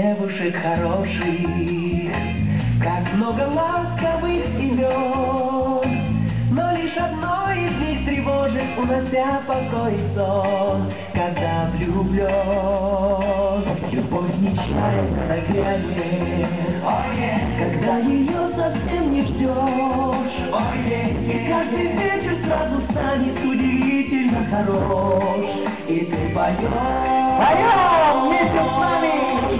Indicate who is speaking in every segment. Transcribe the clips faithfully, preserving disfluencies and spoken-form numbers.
Speaker 1: девушек хороших, как много ласковых имен, но лишь одно из них тревожит, унося покой и сон, когда влюблен. Любовь нечаянно грянет, когда ее совсем не ждешь, и каждый вечер сразу станет удивительно хорош, и ты поешь.
Speaker 2: Поем вместе с нами!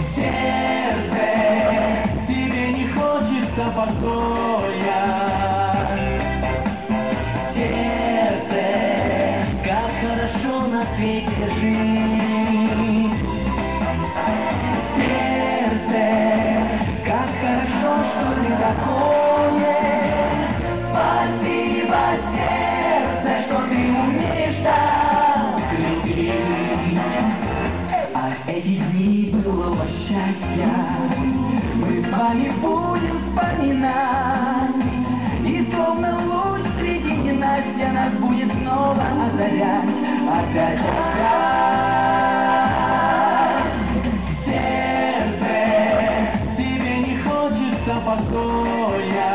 Speaker 1: Сердце, тебе не хочется покоя. Сердце, как хорошо на свете жить. Сердце, как хорошо, что ты такое. Спасибо, сердце, что ты умеешь так любить. А эти дни былого счастья мы с вами будем вспоминать. И словно луч среди ненастья нас будет снова озарять. Опять, опять. Сердце, тебе не хочется покоя.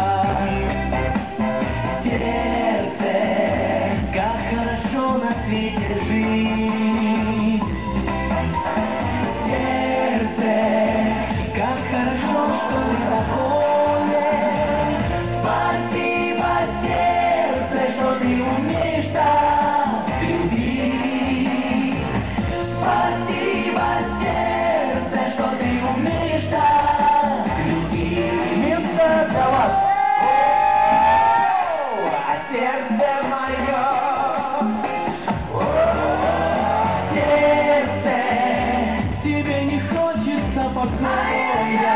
Speaker 1: Сердце, как хорошо на свете жить. Сердце, как хорошо, что ты такое. Спасибо, сердце, что ты умеешь так любить. Спасибо, сердце, что ты умеешь так любить.
Speaker 2: Место для вас!
Speaker 1: А сердце мое, сердце, тебе не хочется покоя.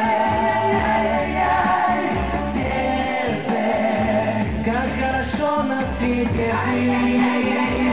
Speaker 1: Сердце, как хорошо на свете жить.